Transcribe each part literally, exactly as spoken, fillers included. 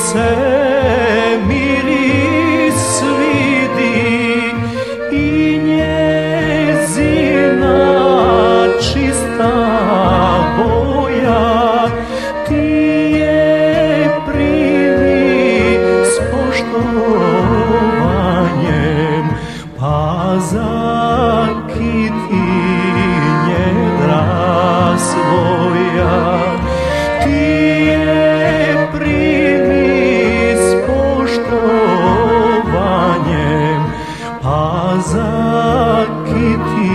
se miris vidi i njezina čista boja, ti je primi s poštovanjem, pa zakiti njedra svoja. Ti je primi s poštovanjem, pa zakiti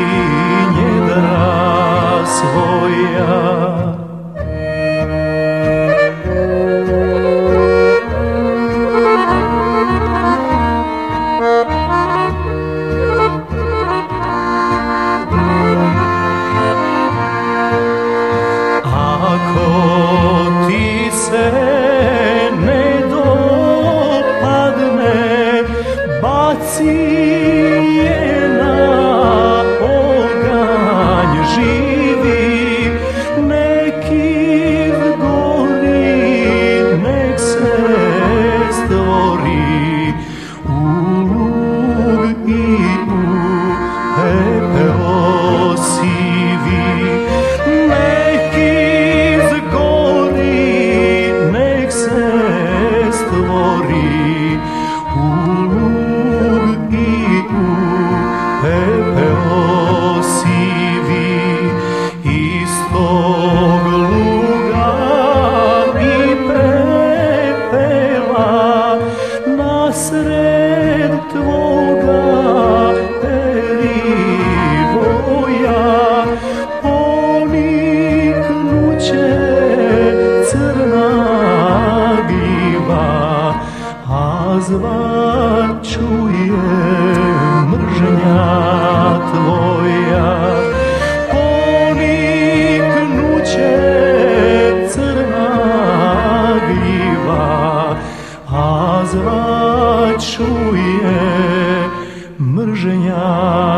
njedra svoja. Ako ti se ne dopadne, baci je na oganj živi, neki gori, nek se stvori u lug i u pepeo sivi. U lug i u pepeo sivi, iz tog luga i pepela nasred tvoga perivoja poniknuće crna gljiva, a zvaću je mržnja tvoja. Poniknuće crna gljiva, a zvaću je mržnja